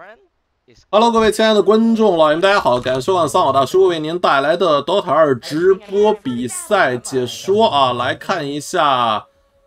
Hello， 各位亲爱的观众老爷们，大家好！感谢收看桑好大叔为您带来的 DOTA 2直播比赛解说啊，来看一下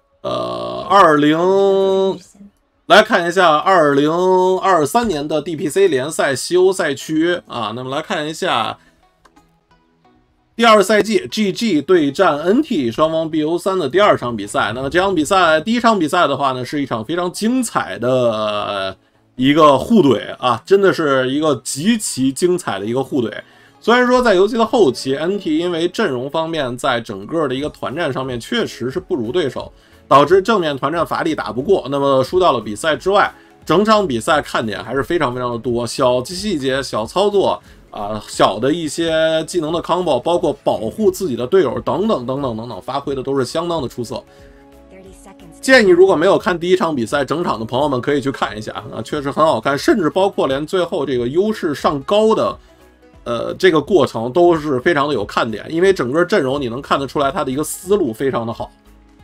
2023年的 DPC 联赛西欧赛区啊。那么来看一下第二赛季 GG 对战 NT 双方 BO3 的第二场比赛。那么这场比赛第一场比赛的话呢，是一场非常精彩的一个互怼啊，真的是一个极其精彩的一个互怼。虽然说在游戏的后期 NT 因为阵容方面在整个的一个团战上面确实是不如对手，导致正面团战乏力打不过，那么输掉了比赛之外，整场比赛看点还是非常非常的多，小细节小操作小的一些技能的 combo， 包括保护自己的队友等等等等等等，发挥的都是相当的出色。建议如果没有看第一场比赛整场的朋友们可以去看一下啊，确实很好看，甚至包括连最后这个优势上高的这个过程都是非常的有看点，因为整个阵容你能看得出来他的一个思路非常的好。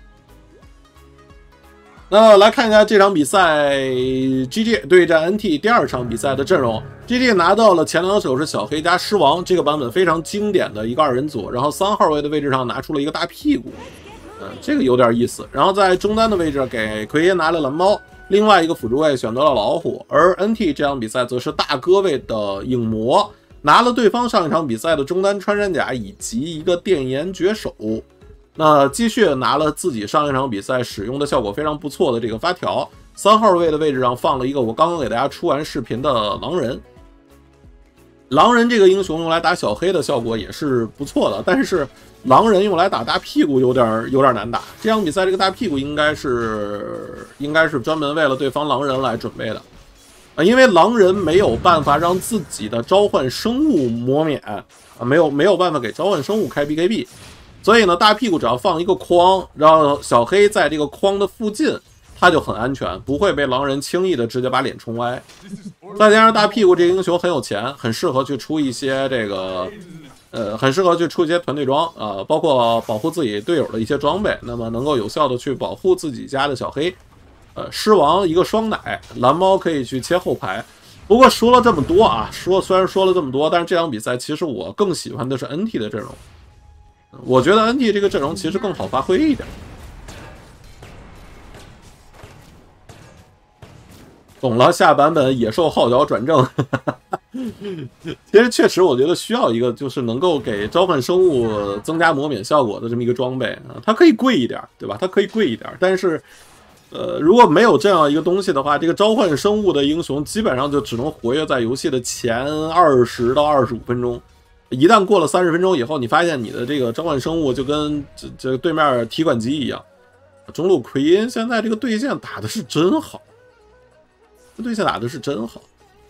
那来看一下这场比赛 GG 对战 NT 第二场比赛的阵容。 GG 拿到了前两手是小黑加狮王，这个版本非常经典的一个二人组，然后3号位的位置上拿出了一个大屁股，这个有点意思。然后在中单的位置给奎爷拿了蓝猫，另外一个辅助位选择了老虎，而 NT 这场比赛则是大哥位的影魔，拿了对方上一场比赛的中单穿山甲以及一个电炎绝手。那继续拿了自己上一场比赛使用的效果非常不错的这个发条，3号位的位置上放了一个我刚刚给大家出完视频的狼人。狼人这个英雄用来打小黑的效果也是不错的，但是狼人用来打大屁股有点难打。这场比赛这个大屁股应该是专门为了对方狼人来准备的因为狼人没有办法让自己的召唤生物磨免没有办法给召唤生物开 BKB， 所以呢大屁股只要放一个框，让小黑在这个框的附近，他就很安全，不会被狼人轻易的直接把脸冲歪。再加上大屁股这个英雄很有钱，很适合去出一些这个很适合去出一些团队装包括保护自己队友的一些装备，那么能够有效的去保护自己家的小黑。狮王一个双奶，蓝猫可以去切后排。不过说了这么多虽然说了这么多，但是这场比赛其实我更喜欢的是 NT 的阵容。我觉得 NT 这个阵容其实更好发挥一点。懂了，下版本野兽号角转正其实确实我觉得需要一个就是能够给召唤生物增加磨免效果的这么一个装备它可以贵一点，对吧？它可以贵一点，但是如果没有这样一个东西的话，这个召唤生物的英雄基本上就只能活跃在游戏的前20到25分钟。一旦过了30分钟以后，你发现你的这个召唤生物就跟这对面提款机一样。中路奎因现在这个对线打的是真好，对线打的是真好，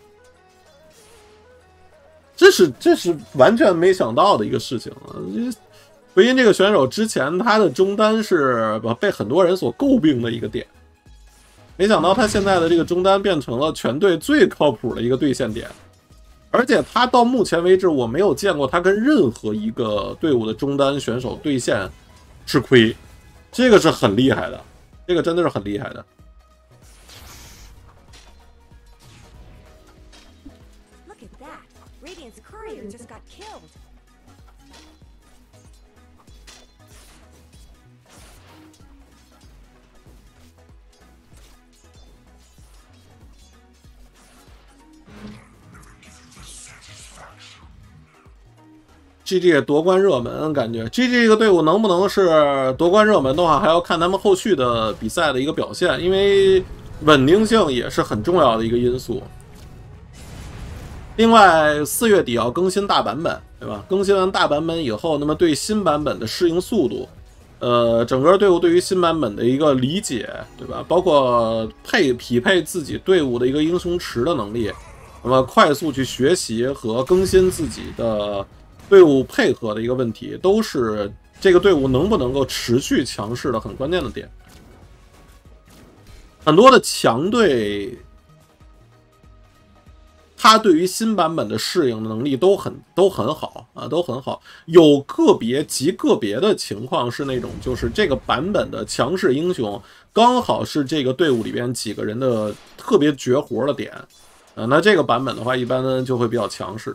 这是完全没想到的一个事情奎因这个选手之前他的中单是被很多人所诟病的一个点，没想到他现在的这个中单变成了全队最靠谱的一个对线点，而且他到目前为止我没有见过他跟任何一个队伍的中单选手对线吃亏，这个是很厉害的，这个真的是很厉害的。GG 夺冠热门，感觉 GG 这个队伍能不能是夺冠热门的话，还要看他们后续的比赛的一个表现，因为稳定性也是很重要的一个因素。另外4月底要更新大版本，对吧？更新完大版本以后，那么对新版本的适应速度，整个队伍对于新版本的一个理解，对吧？包括匹配自己队伍的一个英雄池的能力，那么快速去学习和更新自己的队伍配合的一个问题，都是这个队伍能不能够持续强势的很关键的点。很多的强队，他对于新版本的适应能力都很好都很好。有极个别的情况是那种，就是这个版本的强势英雄刚好是这个队伍里边几个人的特别绝活的点。 那这个版本的话，一般就会比较强势。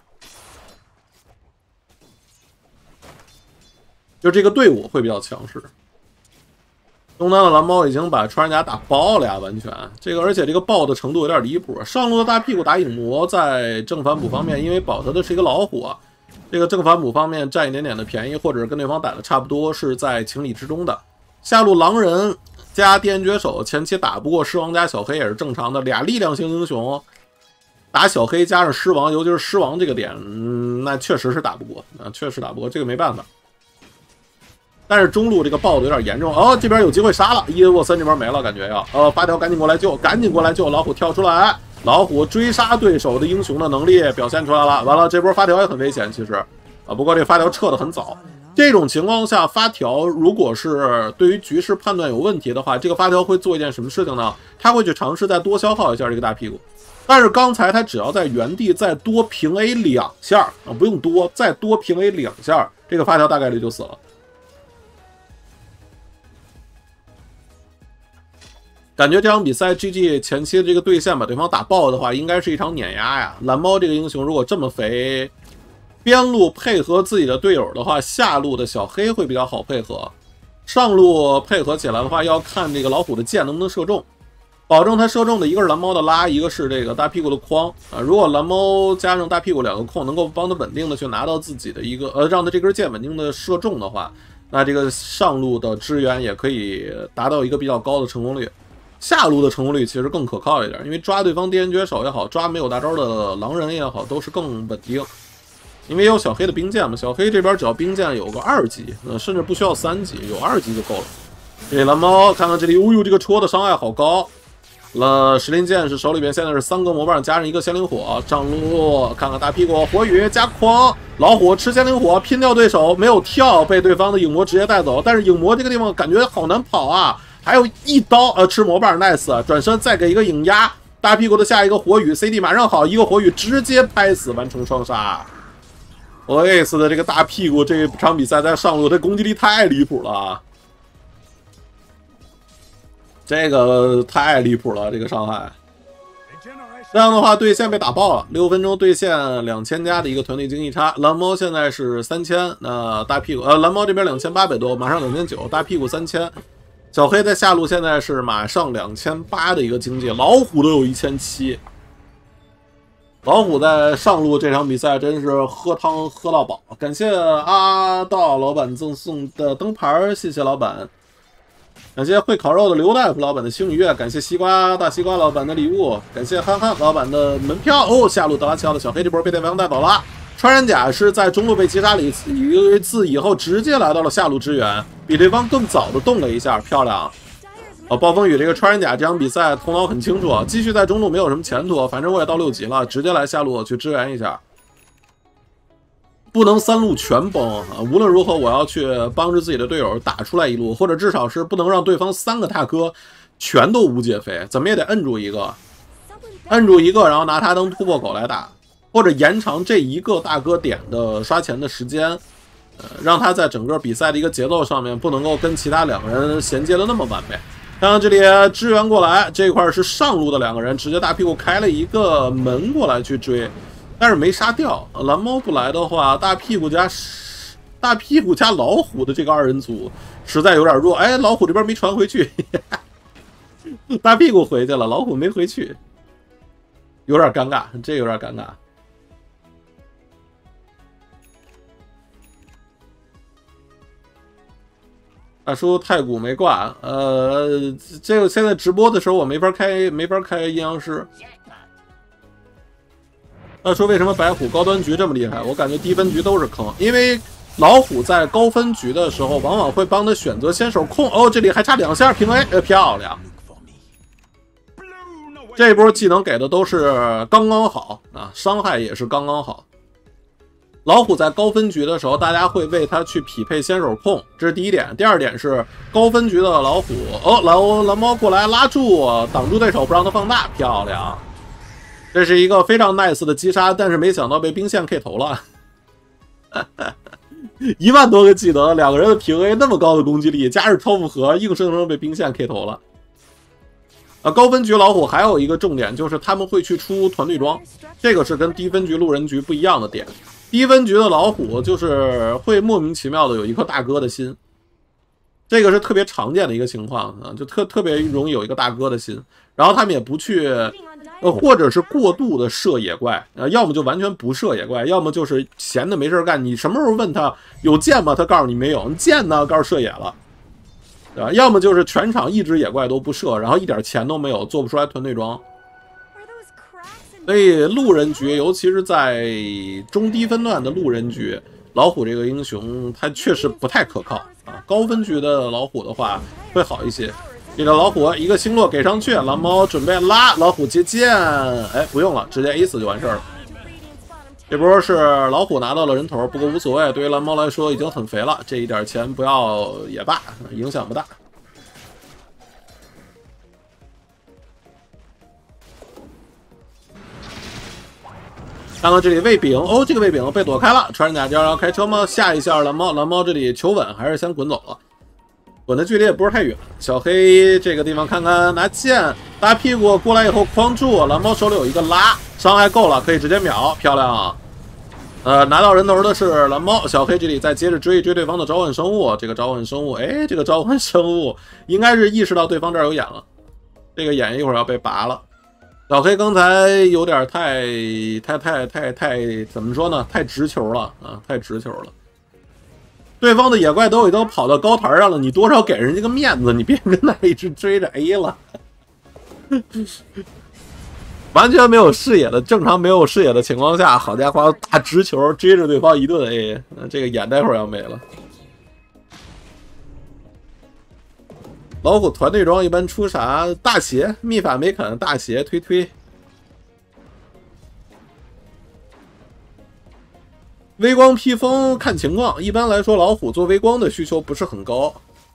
就这个队伍会比较强势。东单的蓝猫已经把穿山甲打爆了呀，完全这个，而且这个爆的程度有点离谱。上路的大屁股打影魔，在正反补方面，因为保他的是一个老虎啊，这个正反补方面占一点点的便宜，或者跟对方打的差不多，是在情理之中的。下路狼人加电锯手前期打不过狮王加小黑也是正常的，俩力量型英雄打小黑加上狮王，尤其是狮王这个点，那确实是打不过啊，确实打不过，这个没办法。但是中路这个爆的有点严重哦，这边有机会杀了，伊恩沃森这边没了，感觉要发条赶紧过来救，赶紧过来救！老虎跳出来，老虎追杀对手的英雄的能力表现出来了。完了，这波发条也很危险，其实啊，不过这发条撤的很早。这种情况下，发条如果是对于局势判断有问题的话，这个发条会做一件什么事情呢？他会去尝试再多消耗一下这个大屁股。但是刚才他只要在原地再多平 A 2下啊，不用多，再多平 A 2下，这个发条大概率就死了。感觉这场比赛 GG 前期的这个对线把对方打爆的话，应该是一场碾压呀。蓝猫这个英雄如果这么肥，边路配合自己的队友的话，下路的小黑会比较好配合。上路配合起来的话，要看这个老虎的剑能不能射中，保证他射中的一个是蓝猫的拉，一个是这个大屁股的框啊。如果蓝猫加上大屁股两个控能够帮他稳定的去拿到自己的一个让他这根剑稳定的射中的话，那这个上路的支援也可以达到一个比较高的成功率。下路的成功率其实更可靠一点，因为抓对方电锯手也好，抓没有大招的狼人也好，都是更稳定。因为有小黑的兵剑嘛，小黑这边只要兵剑有个2级，甚至不需要3级，有2级就够了。这蓝猫看看这里，哦呦，这个戳的伤害好高。石林剑士手里边现在是3个魔棒加上一个仙灵火，上路看看大屁股火雨加框，老虎吃仙灵火拼掉对手，没有跳，被对方的影魔直接带走。但是影魔这个地方感觉好难跑啊。还有一刀吃魔棒 nice， 转身再给一个影压，大屁股的下一个火雨 CD 马上好，一个火雨直接拍死完成双杀。OAS 的这个大屁股这场比赛在上路，这攻击力太离谱了，这个太离谱了，这个伤害。这样的话对线被打爆了，6分钟对线2000加的一个团队经济差。蓝猫现在是3000，那大屁股蓝猫这边2800多，马上2900，大屁股3000。小黑在下路现在是马上2800的一个经济，老虎都有1700。老虎在上路这场比赛真是喝汤喝到饱，感谢阿道老板赠送的灯牌，谢谢老板。感谢会烤肉的刘大夫老板的星宇月，感谢大西瓜老板的礼物，感谢憨憨老板的门票。哦，下路德拉齐奥的小黑这波被对方带走了。穿山甲是在中路被击杀了一次以后，直接来到了下路支援，比对方更早的动了一下，漂亮。暴风雨这个穿山甲这场比赛头脑很清楚，继续在中路没有什么前途，反正我也到6级了，直接来下路去支援一下。不能3路全崩啊！无论如何，我要去帮着自己的队友打出来一路，或者至少是不能让对方3个大哥全都无解飞，怎么也得摁住一个，然后拿他当突破口来打。或者延长这一个大哥点的刷钱的时间，让他在整个比赛的一个节奏上面不能够跟其他2个人衔接的那么完美。看看这里支援过来，这块是上路的2个人，直接大屁股开了一个门过来去追，但是没杀掉。蓝猫不来的话，大屁股加老虎的这个2人组实在有点弱。哎，老虎这边没传回去，大屁股回去了，老虎没回去，有点尴尬，这有点尴尬。大叔太古没挂，这个现在直播的时候我没法开阴阳师。大叔为什么白虎高端局这么厉害？我感觉低分局都是坑，因为老虎在高分局的时候往往会帮他选择先手控。哦，这里还差2下平 A， 漂亮。这波技能给的都是刚刚好啊，伤害也是刚刚好。老虎在高分局的时候，大家会为他去匹配先手控，这是第一点。第二点是高分局的老虎，蓝猫过来拉住，挡住对手不让他放大，漂亮。这是一个非常 nice 的击杀，但是没想到被兵线 K 头了。1万多个技能，2个人的平 A 那么高的攻击力，加上超复合，硬生生被兵线 K 头了。 高分局老虎还有一个重点就是他们会去出团队装，这个是跟低分局路人局不一样的点。低分局的老虎就是会莫名其妙的有一颗大哥的心，这个是特别常见的一个情况啊，就特别容易有一个大哥的心。然后他们也不去，或者是过度的射野怪，要么就完全不射野怪，要么就是闲的没事干。你什么时候问他有剑吗？他告诉你没有，剑呢？告诉射野了。对吧？要么就是全场一只野怪都不射，然后一点钱都没有，做不出来团队装。所以路人局，尤其是在中低分段的路人局，老虎这个英雄他确实不太可靠啊。高分局的老虎的话会好一些。这个老虎一个星落给上去，蓝猫准备拉，老虎接剑，哎，不用了，直接 A 死就完事儿了。这波是老虎拿到了人头，不过无所谓，对于蓝猫来说已经很肥了，这一点钱不要也罢，影响不大。看到这里喂饼，哦，这个喂饼被躲开了，穿着甲貂要开车吗？下一下蓝猫，蓝猫这里求稳，还是先滚走了，滚的距离也不是太远。小黑这个地方看看，拿剑搭屁股过来以后框住，蓝猫手里有一个拉。伤害够了，可以直接秒，漂亮。拿到人头的是蓝猫，小黑这里再接着追对方的召唤生物。这个召唤生物，哎，这个召唤生物应该是意识到对方这儿有眼了，这个眼一会儿要被拔了。小黑刚才有点太怎么说呢？太直球了啊，太直球了。对方的野怪都已经跑到高台上了，你多少给人家个面子，你别跟那一直追着 A 了。完全没有视野的，正常没有视野的情况下，好家伙，大直球追着对方一顿 A， 这个眼待会儿要没了。老虎团队装一般出啥？大鞋、秘法没啃，大鞋推。微光披风看情况，一般来说老虎做微光的需求不是很高。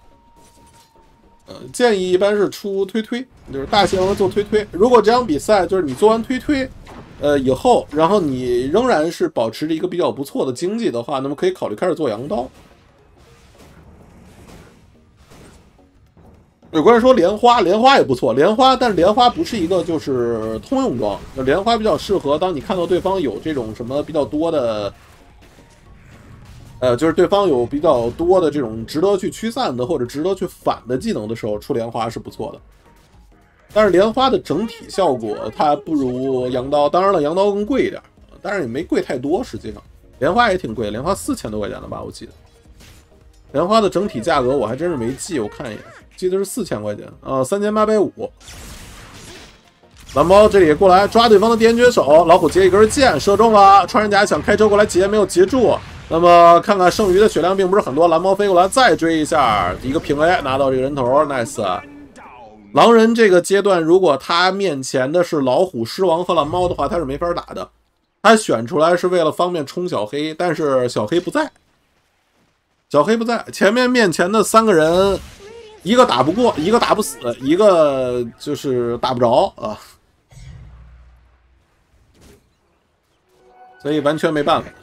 建议一般是出推，就是大型做推。如果这场比赛就是你做完推，以后，然后你仍然是保持着一个比较不错的经济的话，那么可以考虑开始做羊刀。有关说莲花也不错，但是莲花不是一个就是通用装，莲花比较适合当你看到对方有这种什么比较多的。就是对方有比较多的这种值得去驱散的或者值得去反的技能的时候，出莲花是不错的。但是莲花的整体效果它不如羊刀，当然了，羊刀更贵一点，但是也没贵太多。实际上，莲花也挺贵，莲花4000多块钱的吧，我记得。莲花的整体价格我还真是没记，我看一眼，记得是4000块钱啊，3850。蓝猫这里过来抓对方的电锯手，老虎接一根剑射中了，穿山甲想开车过来截，没有截住。那么看看剩余的血量并不是很多，蓝猫飞过来再追一下，一个平 A 拿到这个人头 ，nice。狼人这个阶段，如果他面前的是老虎、狮王和蓝猫的话，他是没法打的。他选出来是为了方便冲小黑，但是小黑不在，前面前的3个人，一个打不过，一个打不死，一个就是打不着啊，所以完全没办法。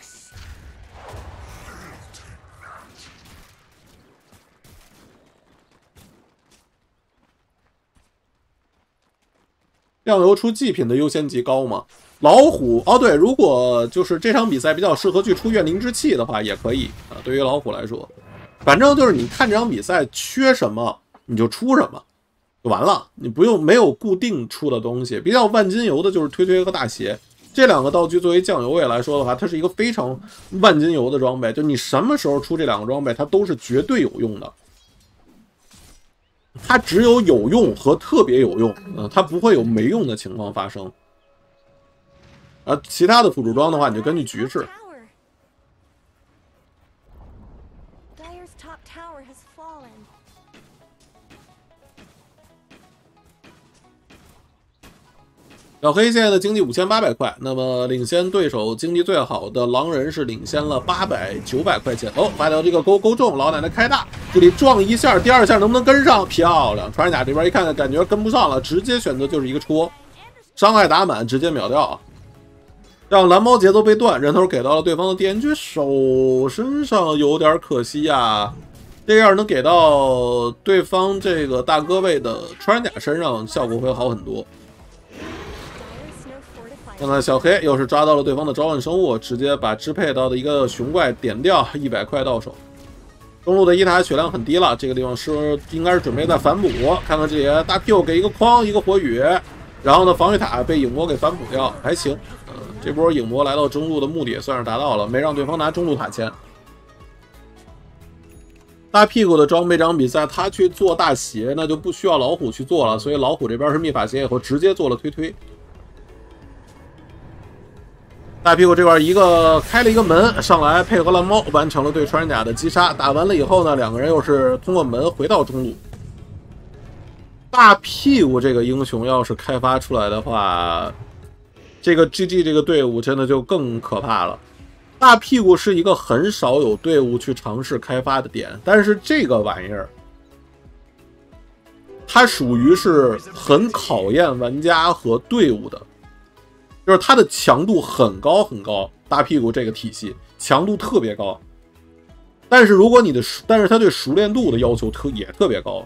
酱油出祭品的优先级高吗？老虎哦，对，如果就是这场比赛比较适合去出怨灵之气的话，也可以啊。对于老虎来说，反正就是你看这场比赛缺什么你就出什么，就完了，你没有固定出的东西。比较万金油的就是推和大鞋这2个道具，作为酱油位来说的话，它是一个非常万金油的装备，就你什么时候出这2个装备，它都是绝对有用的。它只有用和特别有用，它不会有没用的情况发生。其他的辅助装的话，你就根据局势。小黑现在的经济5800块，那么领先对手经济最好的狼人是领先了900块钱。哦，发掉这个勾中，老奶奶开大，这里撞一下，第2下能不能跟上？漂亮！穿山甲这边一看，感觉跟不上了，直接选择就是一个戳，伤害打满，直接秒掉，让蓝猫节奏被断，人头给到了对方的电锯手身上，有点可惜呀。 这个要是能给到对方这个大哥位的穿山甲身上，效果会好很多。看看小黑又是抓到了对方的召唤生物，直接把支配到的一个熊怪点掉，100块到手。中路的伊塔血量很低了，这个地方应该是准备再反补。看看这里大 Q 给一个框一个火雨，然后呢防御塔被影魔给反补掉，还行。这波影魔来到中路的目的也算是达到了，没让对方拿中路塔签。大屁股的装备这场比赛他去做大鞋，那就不需要老虎去做了，所以老虎这边是秘法鞋以后直接做了推。大屁股这块开了一个门上来，配合蓝猫完成了对穿山甲的击杀。打完了以后呢，两个人又是通过门回到中路。大屁股这个英雄要是开发出来的话，这个 GG 这个队伍真的就更可怕了。大屁股是一个很少有队伍去尝试开发的点，但是这个玩意儿，它属于是很考验玩家和队伍的，就是它的强度很高很高。大屁股这个体系强度特别高，但是它对熟练度的要求也特别高。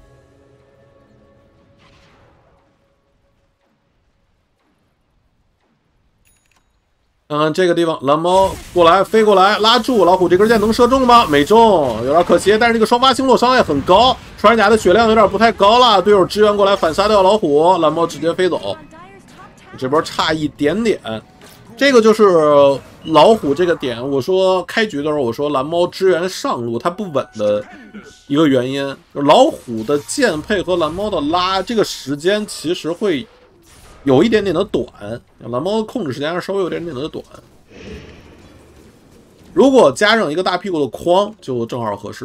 看看这个地方，蓝猫飞过来拉住老虎，这根箭能射中吗？没中，有点可惜。但是这个双发星落伤害很高，穿山甲的血量有点不太高了，队友支援过来反杀掉老虎，蓝猫直接飞走。这波差一点点，这个就是老虎这个点。我说开局的时候，我说蓝猫支援上路它不稳的一个原因，就是老虎的剑配合蓝猫的拉，这个时间其实会有一点点的短，蓝猫的控制时间稍微有一点点的短。如果加上一个大屁股的框，就正好合适。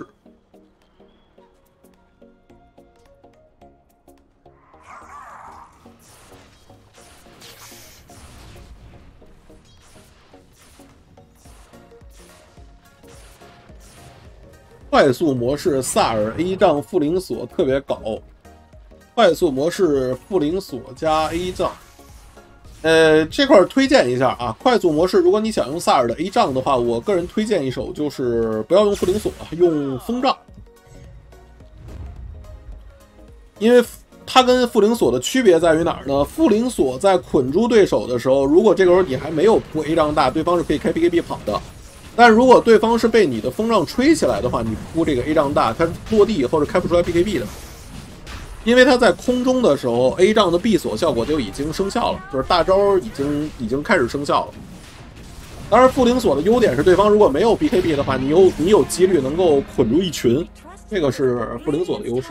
快速模式萨尔 A 杖附灵锁特别搞，快速模式附灵锁加 A 杖。这块推荐一下啊，快速模式如果你想用萨尔的 A 杖的话，我个人推荐一手就是不要用附灵锁，用风杖，因为它跟附灵锁的区别在于哪儿呢？附灵锁在捆住对手的时候，如果这个时候你还没有铺 A 杖大，对方是可以开 BKB 跑的。但如果对方是被你的风杖吹起来的话，你铺这个 A 杖大，它落地以后是开不出来 BKB 的，因为它在空中的时候 A 杖的闭锁效果就已经生效了，就是大招已经开始生效了。当然，附灵锁的优点是对方如果没有 BKB 的话，你有几率能够捆住一群，这个是附灵锁的优势。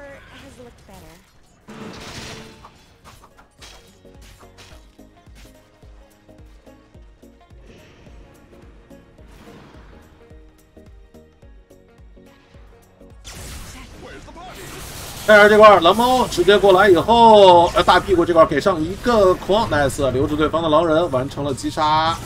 但是这块蓝猫直接过来以后，大屁股这块给上一个框 ，nice， 留住对方的狼人，完成了击杀。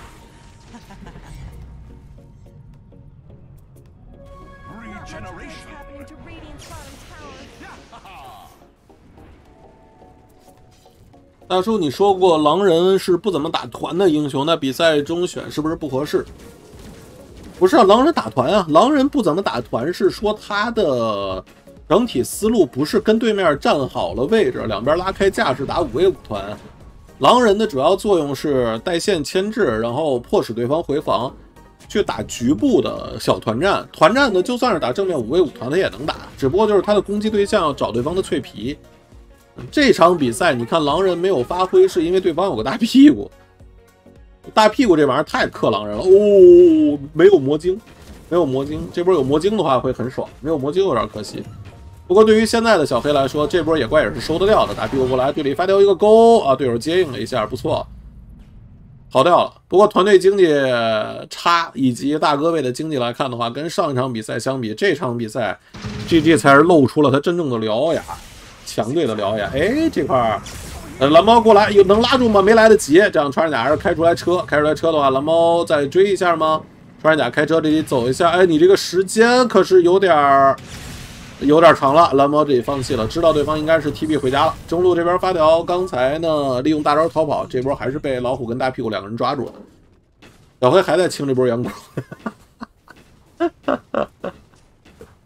大叔，你说过狼人是不怎么打团的英雄，那比赛中选是不是不合适？不是啊，狼人打团啊，狼人不怎么打团是说他的整体思路不是跟对面站好了位置，两边拉开架势打5v5团。狼人的主要作用是带线牵制，然后迫使对方回防，去打局部的小团战。团战呢，就算是打正面5v5团，他也能打，只不过就是他的攻击对象要找对方的脆皮。这场比赛你看狼人没有发挥，是因为对方有个大屁股。大屁股这玩意儿太克狼人了哦，没有魔晶，没有魔晶，这波有魔晶的话会很爽，没有魔晶有点可惜。不过对于现在的小黑来说，这波野怪也是收得掉的。大屁股过来，队里发掉一个钩啊，队友接应了一下，不错，逃掉了。不过团队经济差以及大哥位的经济来看的话，跟上一场比赛相比，这场比赛 GG 才是露出了他真正的獠牙，强队的獠牙。哎，这块蓝猫过来，有能拉住吗？没来得及。这样穿山甲还是开出来车，开出来车的话，蓝猫再追一下吗？穿山甲开车这里走一下，哎，你这个时间可是有点长了。蓝猫这里放弃了，知道对方应该是 TB 回家了。中路这边发条刚才呢利用大招逃跑，这波还是被老虎跟大屁股两个人抓住了。小黑还在清这波阳光。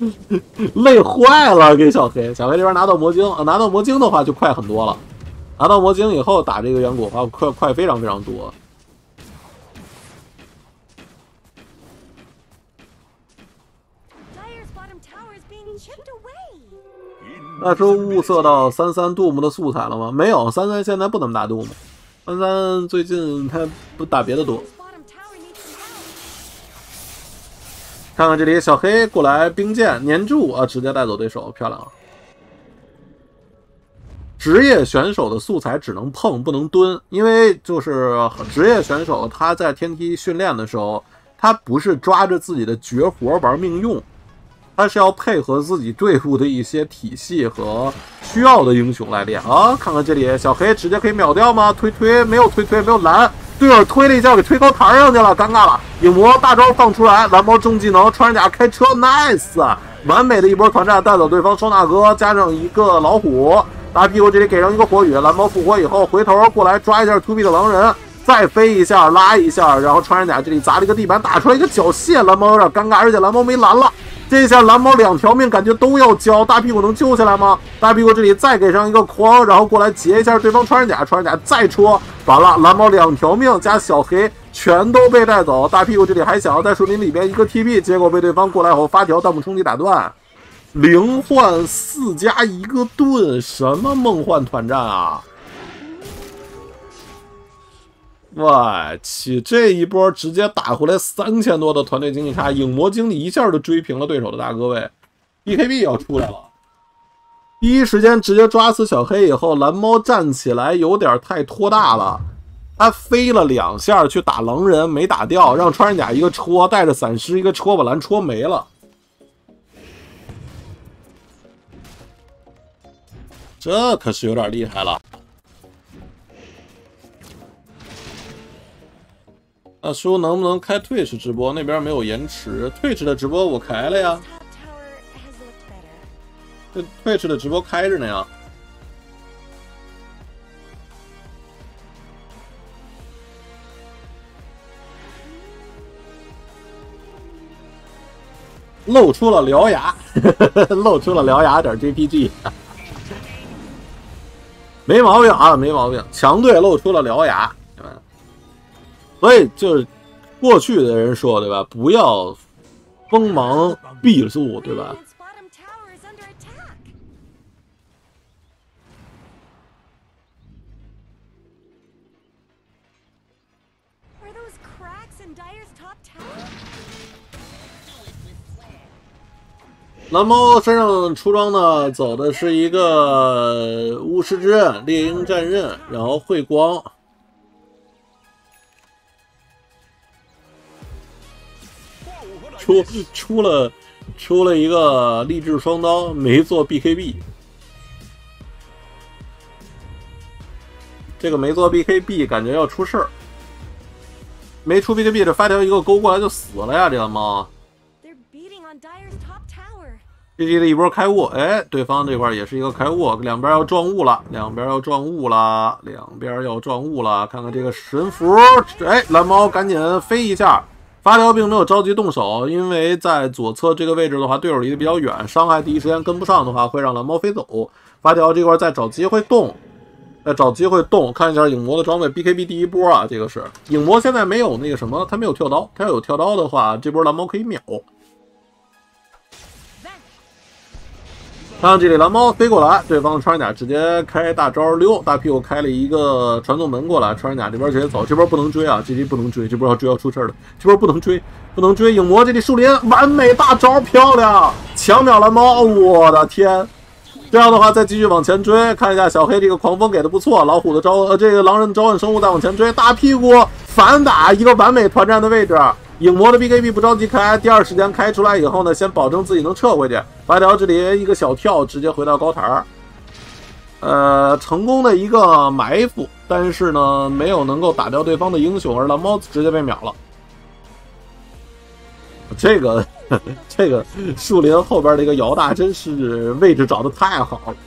累坏了，给小黑。小黑这边拿到魔晶，拿到魔晶的话就快很多了。拿到魔晶以后打这个远古的话，快非常非常多。那时候物色到33杜牧的素材了吗？没有，33现在不怎么打杜牧。33最近他不打别的多。看看这里，小黑过来冰剑粘住啊，直接带走对手，漂亮啊！职业选手的素材只能碰不能蹲，因为就是职业选手他在天梯训练的时候，他不是抓着自己的绝活玩命用。他是要配合自己队伍的一些体系和需要的英雄来练啊！看看这里，小黑直接可以秒掉吗？推没有推没有拦，队友推了一下给推高台上去了，尴尬了。影魔大招放出来，蓝猫重技能穿山甲开车 ，nice， 完美的一波团战带走对方双大哥，加上一个老虎，大屁股这里给上一个火雨，蓝猫复活以后回头过来抓一下 2B 的狼人。再飞一下，拉一下，然后穿山甲这里砸了一个地板，打出来一个脚蟹，蓝猫有点尴尬，而且蓝猫没蓝了。这一下蓝猫2条命，感觉都要交，大屁股能救下来吗？大屁股这里再给上一个框，然后过来截一下对方穿山甲，穿山甲再戳，完了，蓝猫2条命加小黑全都被带走。大屁股这里还想要在树林里边一个 TP， 结果被对方过来后发条弹幕冲击打断，灵幻4加1个盾，什么梦幻团战啊！我去，这一波直接打回来3000多的团队经济差，影魔经理一下就追平了对手的大哥位 ，BKB 要出来了。第一时间直接抓死小黑以后，蓝猫站起来有点太拖大了，他飞了2下去打狼人没打掉，让穿山甲一个戳，带着散尸一个戳把蓝戳没了。这可是有点厉害了。那叔能不能开Twitch直播？那边没有延迟。Twitch 的直播我开了呀。这Twitch的直播开着呢呀。露出了獠牙，露出了獠牙点 JPG， 没毛病啊，没毛病。强队露出了獠牙。所以就是过去的人说，对吧？不要锋芒毕露，对吧？蓝猫身上出装呢，走的是一个巫师之刃、猎鹰战刃，然后慧光。出了一个励志双刀，没做 BKB。这个没做 BKB， 感觉要出事儿。没出 BKB， 这发条一个勾过来就死了呀！这个猫。GG 的一波开雾，哎，对方这块也是一个开雾，两边要撞雾了，两边要撞雾了，看看这个神符，哎，蓝猫赶紧飞一下。发条并没有着急动手，因为在左侧这个位置的话，队友离得比较远，伤害第一时间跟不上的话，会让蓝猫飞走。发条这块再找机会动，看一下影魔的装备 BKB 第一波啊，这个是影魔现在没有那个什么，他没有跳刀，他要有跳刀的话，这波蓝猫可以秒。看这里蓝猫飞过来，对方穿山甲直接开大招溜，大屁股开了一个传送门过来，穿山甲这边直接走，这波不能追啊，这不能追，这波要追要出事了，这波不能追，影魔这里树林完美大招漂亮，强秒蓝猫，我的天！这样的话再继续往前追，看一下小黑这个狂风给的不错，老虎的这个狼人的召唤生物再往前追，大屁股反打一个完美团战的位置。影魔的 BKB 不着急开，第二时间开出来以后呢，先保证自己能撤回去。发条这里一个小跳，直接回到高台成功的一个埋伏，但是呢，没有能够打掉对方的英雄，而蓝猫直接被秒了。这个树林后边的一个姚大真是位置找的太好了。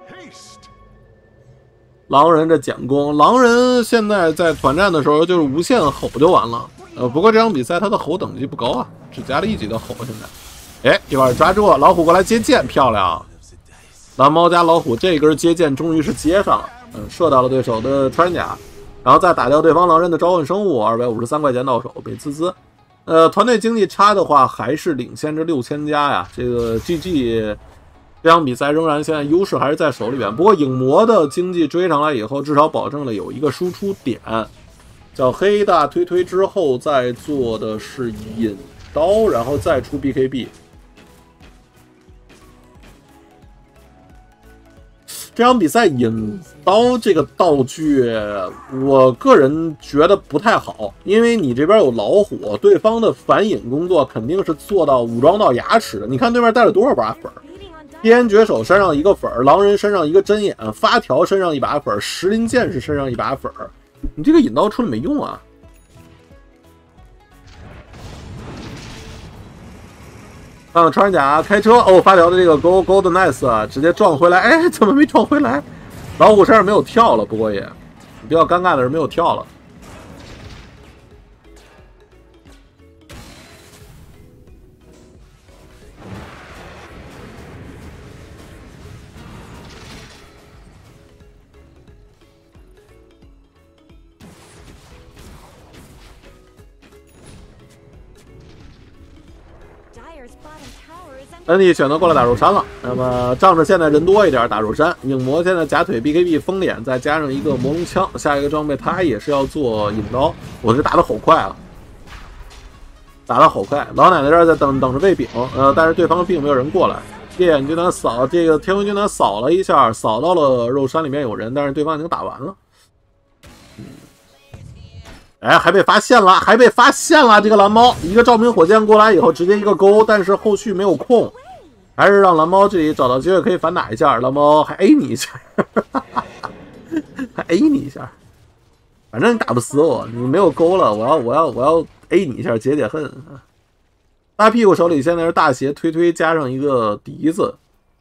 狼人这减攻，狼人现在在团战的时候就是无限吼就完了。不过这场比赛他的吼等级不高啊，只加了1级的吼。现在，哎，一会儿抓住老虎过来接剑，漂亮！蓝猫加老虎这根接剑终于是接上了，射到了对手的穿甲，然后再打掉对方狼人的召唤生物，253块钱到手，美滋滋。团队经济差的话，还是领先着6000加呀。这个 GG 这场比赛仍然现在优势还是在手里边。不过影魔的经济追上来以后，至少保证了有一个输出点。小黑大推之后，再做的是引刀，然后再出 BKB。这场比赛引刀这个道具，我个人觉得不太好，因为你这边有老虎，对方的反引工作肯定是做到武装到牙齿的。你看对面带了多少把粉？边绝手身上1个粉，狼人身上1个针眼，发条身上1把粉，石林剑士身上1把粉，你这个引刀出了没用啊？看看穿甲开车哦，发条的这个 Golden Nice 啊，直接撞回来，哎，怎么没撞回来？老虎身上没有跳了，不过也比较尴尬的是没有跳了。恩利选择过来打肉山了，那么仗着现在人多一点打肉山，影魔现在假腿 BKB 封脸，再加上一个魔龙枪，下一个装备他也是要做引刀。我这打的好快啊，打的好快！老奶奶这儿在等着喂饼，但是对方并没有人过来。烈焰军团扫这个天空军团扫了一下，扫到了肉山里面有人，但是对方已经打完了。哎，还被发现了，还被发现了！这个蓝猫一个照明火箭过来以后，直接一个勾，但是后续没有空，还是让蓝猫这里找到机会可以反打一下。蓝猫还 A 你一下，还 A 你一下，反正你打不死我，你没有勾了，我要 A 你一下解恨。大屁股手里现在是大鞋推加上一个笛子。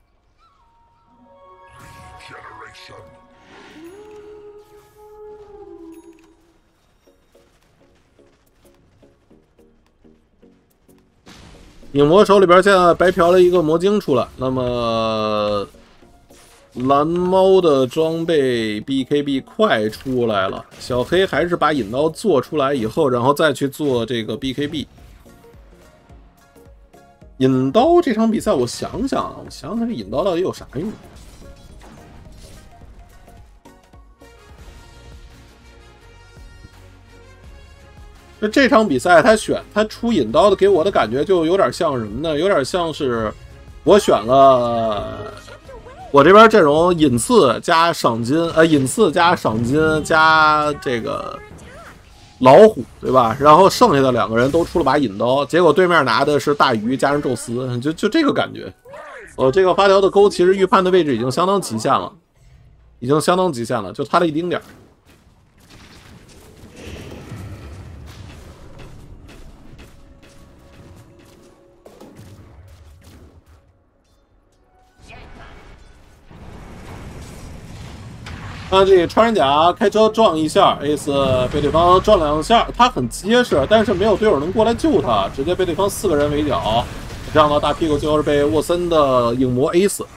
影魔手里边现在白嫖了一个魔晶出来，那么蓝猫的装备 BKB 快出来了，小黑还是把引刀做出来以后，然后再去做这个 BKB。引刀这场比赛，我想想这引刀到底有啥用？就这场比赛，他出引刀的，给我的感觉就有点像什么呢？有点像是我选了我这边阵容引刺加赏金，引刺加赏金加这个老虎，对吧？然后剩下的2个人都出了把引刀，结果对面拿的是大鱼加上宙斯，就这个感觉。这个发条的钩其实预判的位置已经相当极限了，就差了一丁点儿。这穿山甲开车撞一下 ，Ace 被对方撞2下，他很结实，但是没有队友能过来救他，直接被对方4个人围剿，这样的大屁股最后是被沃森的影魔 A 死。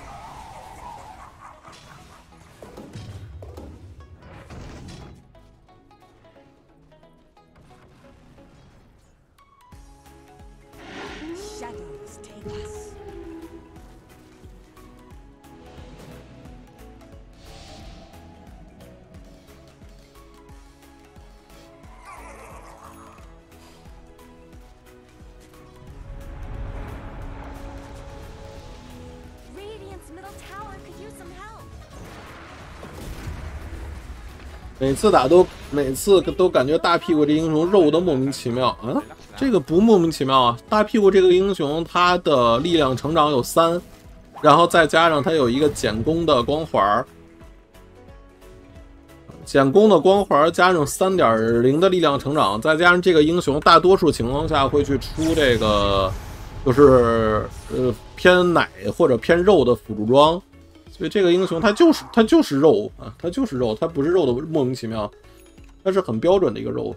每次都感觉大屁股这英雄肉的莫名其妙啊！这个不莫名其妙啊！大屁股这个英雄他的力量成长有3，然后再加上他有一个减攻的光环，加上 3.0 的力量成长，再加上这个英雄大多数情况下会去出这个就是偏奶或者偏肉的辅助装。 所以这个英雄他就是肉啊，他就是肉，他不是肉的莫名其妙，他是很标准的一个肉。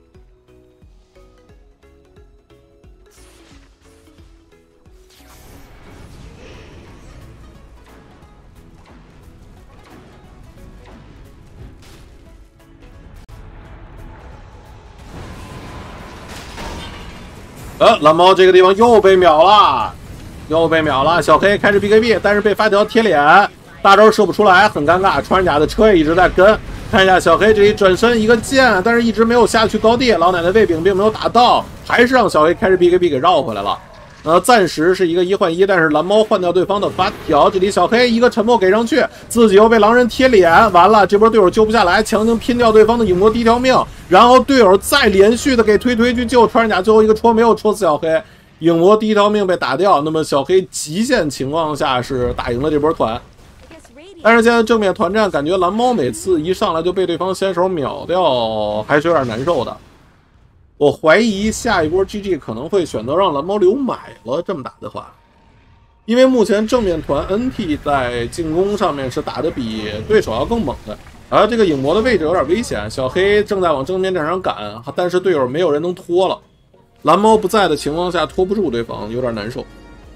蓝猫这个地方又被秒了，小黑开始 BKB， 但是被发条贴脸，大招射不出来，很尴尬。穿甲的车也一直在跟，看一下小黑这里转身一个剑，但是一直没有下去高地，老奶奶卫饼并没有打到，还是让小黑开始 BKB 给绕回来了。暂时是一个1换1，但是蓝猫换掉对方的发条，这里小黑一个沉默给上去，自己又被狼人贴脸，完了这波队友救不下来，强行拼掉对方的影魔第一条命，然后队友再连续的给推去救穿甲，最后一个戳没有戳死小黑，影魔第一条命被打掉，那么小黑极限情况下是打赢了这波团。但是现在正面团战，感觉蓝猫每次一上来就被对方先手秒掉，还是有点难受的。我怀疑下一波 GG 可能会选择让蓝猫留买了，这么打的话，因为目前正面团 NT 在进攻上面是打得比对手要更猛的，而这个影魔的位置有点危险，小黑正在往正面战场赶，但是队友没有人能拖了，蓝猫不在的情况下拖不住对方，有点难受。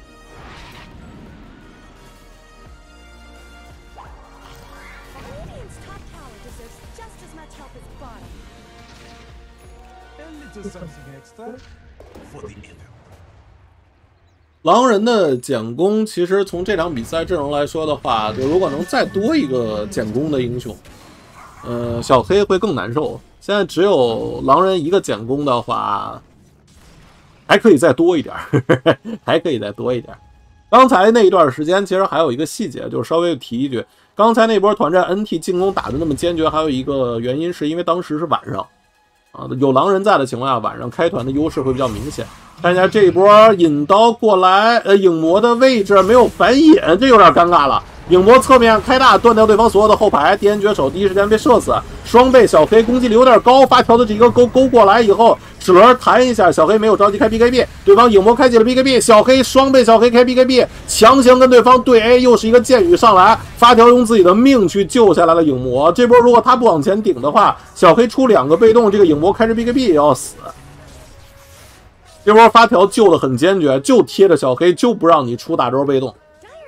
狼人的减攻，其实从这场比赛阵容来说的话，就如果能再多一个减攻的英雄，小黑会更难受。现在只有狼人一个减攻的话，还可以再多一点，还可以再多一点。刚才那一段时间，其实还有一个细节，就是稍微提一句，刚才那波团战 NT 进攻打得那么坚决，还有一个原因是因为当时是晚上。有狼人在的情况下，晚上开团的优势会比较明显。看一下这一波引刀过来，影魔的位置没有反引，这有点尴尬了。影魔侧面开大，断掉对方所有的后排，第 N 绝手第一时间被射死，双倍小黑攻击力有点高，发条的这一个勾过来以后，齿轮弹一下，小黑没有着急开 BKB， 对方影魔开启了 BKB， 小黑双倍小黑开 BKB， 强行跟对方对 A， 又是一个箭雨上来，发条用自己的命去救下来了影魔。这波如果他不往前顶的话，小黑出2个被动，这个影魔开始 BKB 也要死。这波发条救的很坚决，就贴着小黑，就不让你出大招被动。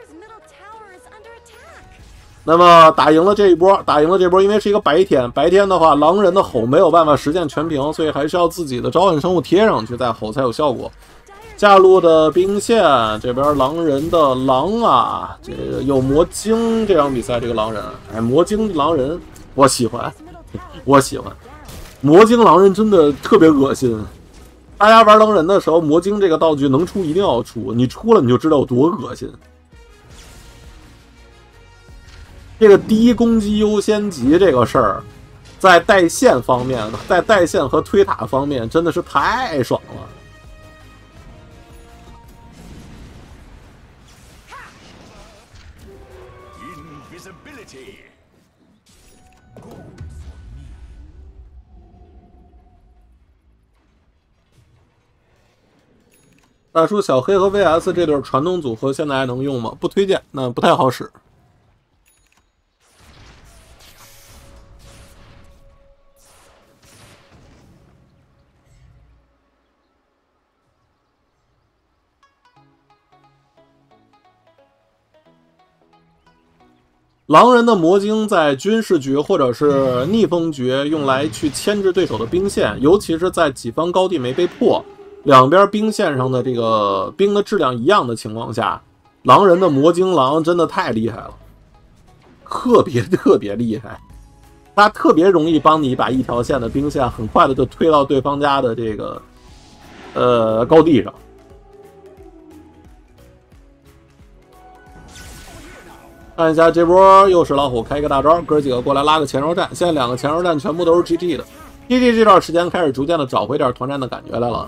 那么打赢了这一波，因为是一个白天的话，狼人的吼没有办法实现全屏，所以还是要自己的召唤生物贴上去再吼才有效果。下路的兵线这边狼人的狼啊，这个有魔晶，这场比赛这个狼人，魔晶狼人我喜欢，魔晶狼人真的特别恶心。大家玩狼人的时候，魔晶这个道具能出一定要出，你出了你就知道有多恶心。这个低攻击优先级这个事儿，在带线方面，在带线和推塔方面真的是太爽了。大叔，小黑和 VS 这对传统组合现在还能用吗？不推荐，那不太好使。狼人的魔晶在军事局或者是逆风局用来去牵制对手的兵线，尤其是在己方高地没被破，两边兵线上的这个兵的质量一样的情况下，狼人的魔晶狼真的太厉害了，特别厉害。他特别容易帮你把一条线的兵线很快的就推到对方家的这个高地上。看一下这波又是老虎开一个大招，哥几个过来拉个前哨战，现在2个前哨战全部都是 GG 的。GG 这段时间开始逐渐的找回点团战的感觉来了。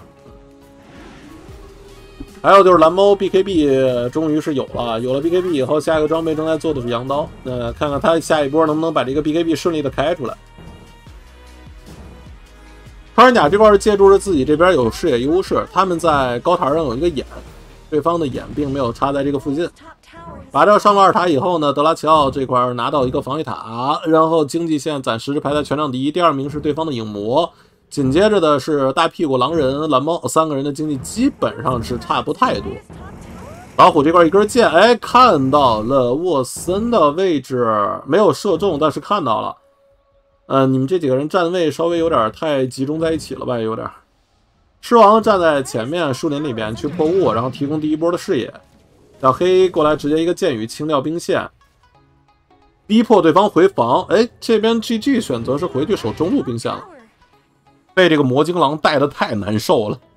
还有就是蓝猫 BKB 终于是有了 BKB 以后，下一个装备正在做的是羊刀，看看他下一波能不能把这个 BKB 顺利的开出来。穿山甲这块是借助着自己这边有视野优势，他们在高台上有一个眼，对方的眼并没有插在这个附近。 拔掉上路2塔以后呢，德拉齐奥这块拿到一个防御塔，然后经济线暂时排在全场第一，第2名是对方的影魔，紧接着的是大屁股狼人、蓝猫3个人的经济基本上是差不太多。老虎这块一根箭，哎，看到了沃森的位置，没有射中，但是看到了。你们这几个人站位稍微有点太集中在一起了吧？有点。狮王站在前面树林里边去破雾，然后提供第一波的视野。小黑过来直接一个箭雨清掉兵线，逼迫对方回防。哎，这边 GG 选择是回去守中路兵线了，被这个魔晶狼带的太难受了。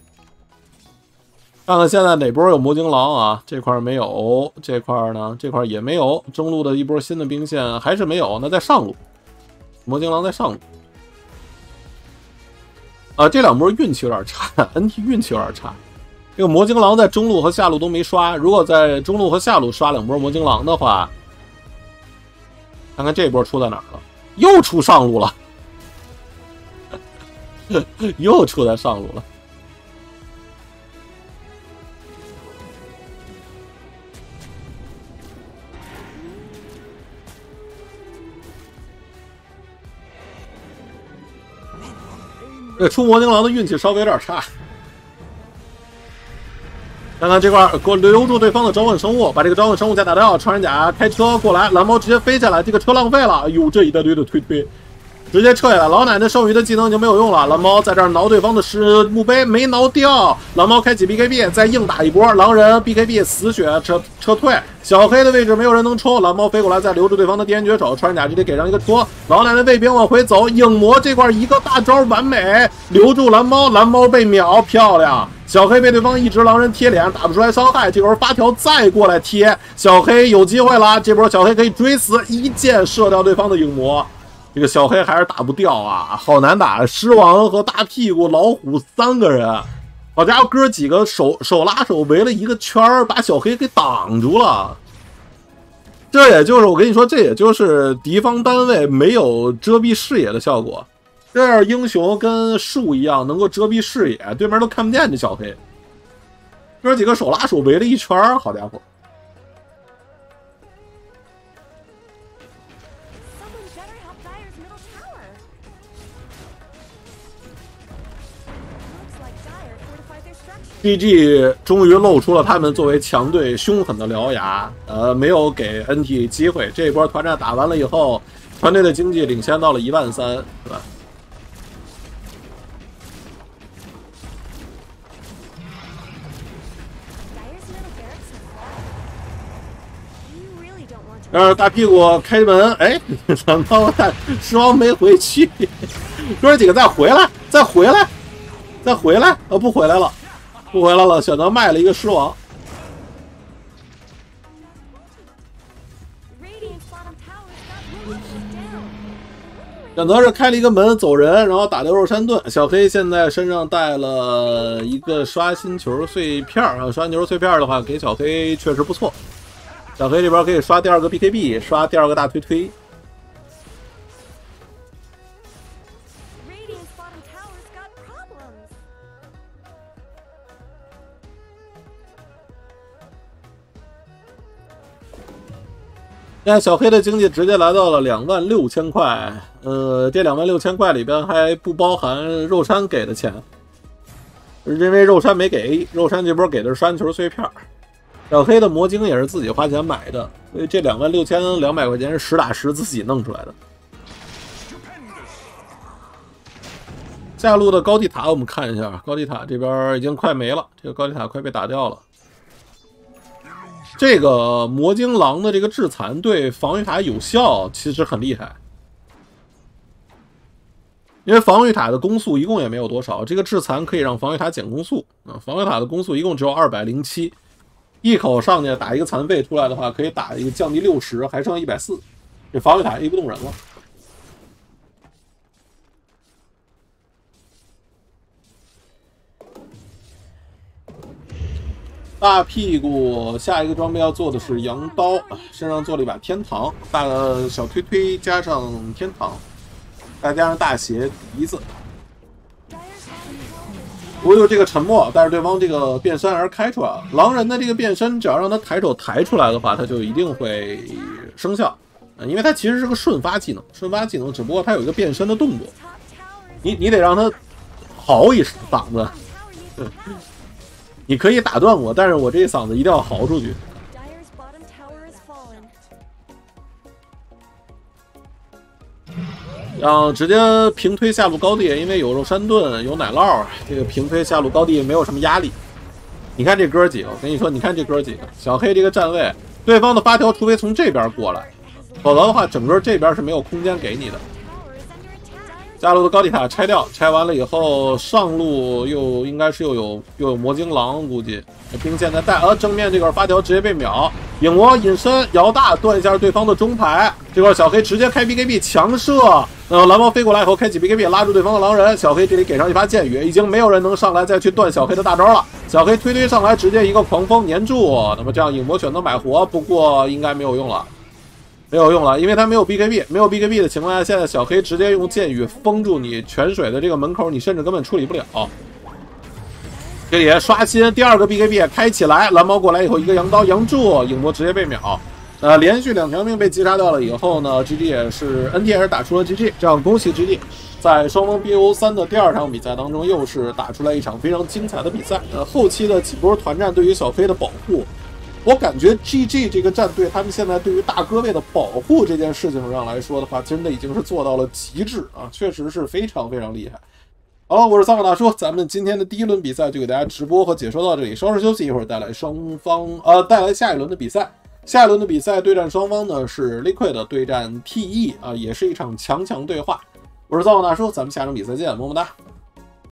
看看现在哪波有魔晶狼啊？这块没有，这块呢？这块也没有。中路的一波新的兵线还是没有，那在上路。魔晶狼在上路。这2波运气有点差 ，NT 运气有点差。这个魔晶狼在中路和下路都没刷，如果在中路和下路刷2波魔晶狼的话，看看这波出在哪儿了？又出上路了，又出在上路了。这出魔晶狼的运气稍微有点差。看看这块给我留住对方的召唤生物，把这个召唤生物再打掉。穿山甲开车过来，蓝猫直接飞下来，这个车浪费了。哎呦，这一大堆的推，直接撤下来。老奶奶剩余的技能已经没有用了，蓝猫在这儿挠对方的墓碑，没挠掉。蓝猫开启 BKB， 再硬打一波。狼人 BKB 死血撤退。小黑的位置没有人能冲，蓝猫飞过来再留住对方的电源绝手，穿山甲直接给上一个戳。老奶奶卫兵往回走，影魔这块一个大招完美，留住蓝猫，蓝猫被秒，漂亮。小黑被对方一直狼人贴脸，打不出来伤害，这会儿发条再过来贴，小黑有机会了，这波小黑可以追死，一箭射掉对方的影魔。这个小黑还是打不掉啊，好难打！狮王和大屁股老虎3个人，好家伙，哥几个手拉手围了一个圈儿，把小黑给挡住了。这也就是我跟你说，这也就是敌方单位没有遮蔽视野的效果。这样英雄跟树一样，能够遮蔽视野，对面都看不见这小黑。哥几个手拉手围了一圈儿，好家伙！GG 终于露出了他们作为强队凶狠的獠牙，没有给 NT 机会。这一波团战打完了以后，团队的经济领先到了13000，是吧？大屁股开门，哎，怎么狮王没回去？哥几个再回来，再回来，再回来！不回来了，不回来了，选择卖了一个狮王。选择是开了一个门走人，然后打掉肉山盾。小黑现在身上带了一个刷新球碎片啊，刷新球碎片的话，给小黑确实不错。小黑这边可以刷第2个 BKB， 刷第2个大推。现在小黑的经济直接来到了26000块，这26000块里边还不包含肉山给的钱，因为肉山没给，肉山这波给的是刷新球碎片。小黑的魔晶也是自己花钱买的，所以这26200块钱是实打实自己弄出来的。下路的高地塔我们看一下，高地塔这边已经快没了，这个高地塔快被打掉了。这个魔晶狼的这个致残对防御塔有效，其实很厉害。因为防御塔的攻速一共也没有多少，这个致残可以让防御塔减攻速啊。防御塔的攻速一共只有207。一口上去打一个残废出来的话，可以打一个降低60，还剩140，这防御塔 A 不动人了。大屁股下一个装备要做的是羊刀，身上做了一把天堂，小推加上天堂，再加上大鞋笛子。 唯有这个沉默带着对方这个变身而开出来了。狼人的这个变身，只要让他抬手抬出来的话，他就一定会生效。因为它其实是个瞬发技能，瞬发技能只不过它有一个变身的动作，你得让他嚎一嗓子。你可以打断我，但是我这嗓子一定要嚎出去。让直接平推下路高地，因为有肉山盾，有奶酪，这个平推下路高地没有什么压力。你看这哥几个，我跟你说，你看这哥几个，小黑这个站位，对方的发条除非从这边过来，否则的话，整个这边是没有空间给你的。下路的高地塔拆掉，拆完了以后，上路又应该是又有魔晶狼，估计兵线在带，正面这块发条直接被秒，影魔隐身摇大断一下对方的中排，这块小黑直接开 BKB 强射，蓝猫飞过来以后开启 BKB 拉住对方的狼人，小黑这里给上一发剑雨，已经没有人能上来再去断小黑的大招了，小黑推上来直接一个狂风粘住，那么这样影魔选择买活，不过应该没有用了。没有用了，因为他没有 BKB， 没有 BKB 的情况下，现在小黑直接用剑雨封住你泉水的这个门口，你甚至根本处理不了。这里刷新第二个 BKB 开起来，蓝猫过来以后一个羊刀羊住，影魔直接被秒。连续2条命被击杀掉了以后呢 ，GG 也是 NT 也是打出了 GG， 这样恭喜 GG， 在双方 BO3 的第2场比赛当中，又是打出来一场非常精彩的比赛。后期的几波团战对于小黑的保护。我感觉 GG 这个战队，他们现在对于大哥位的保护这件事情上来说的话，真的已经是做到了极致啊，确实是非常非常厉害。好了，我是三个大叔，咱们今天的第1轮比赛就给大家直播和解说到这里，稍事休息，一会儿带来带来下一轮的比赛。下一轮的比赛对战双方呢是 Liquid 对战 TE 啊，也是一场强强对话。我是三个大叔，咱们下场比赛见，么么哒。